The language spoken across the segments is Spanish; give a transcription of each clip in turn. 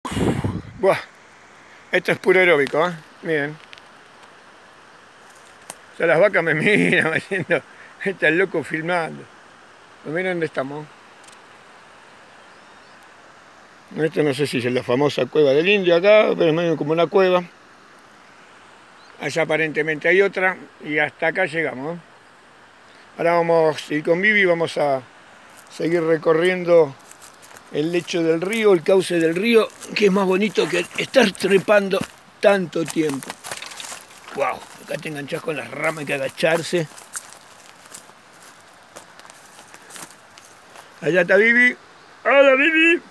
Buah, esto es puro aeróbico, ¿eh? Miren. Ya las vacas me miran haciendo. Está el loco filmando. Miren dónde estamos. Esto no sé si es la famosa cueva del Indio acá, pero es medio como una cueva. Allá aparentemente hay otra y hasta acá llegamos. Ahora vamos a ir con Vivi, vamos a seguir recorriendo el lecho del río, el cauce del río, que es más bonito que estar trepando tanto tiempo. Wow, acá te enganchás con las ramas, hay que agacharse. Allá está Vivi. ¡Hola, Vivi!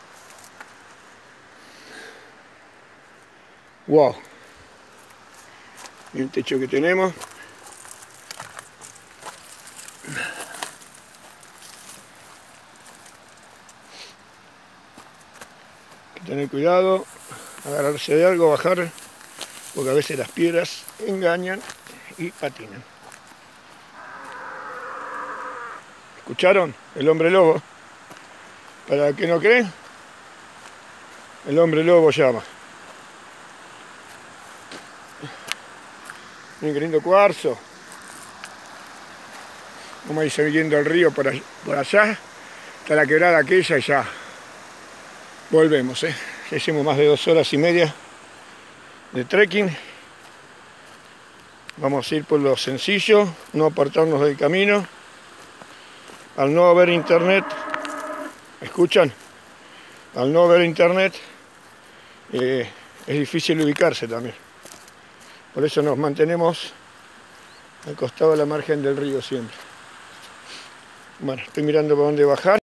Wow. Y el techo que tenemos. Hay que tener cuidado, agarrarse de algo, bajar, porque a veces las piedras engañan y patinan. ¿Escucharon? El hombre lobo. Para el que no cree, el hombre lobo llama. Miren qué lindo cuarzo. Vamos a ir siguiendo el río por allá, hasta la quebrada aquella y ya volvemos. Ya hicimos más de 2 horas y media de trekking. Vamos a ir por lo sencillo, no apartarnos del camino. Al no haber internet, ¿escuchan? Al no haber internet es difícil ubicarse también. Por eso nos mantenemos al costado de la margen del río siempre. Bueno, estoy mirando por dónde bajar.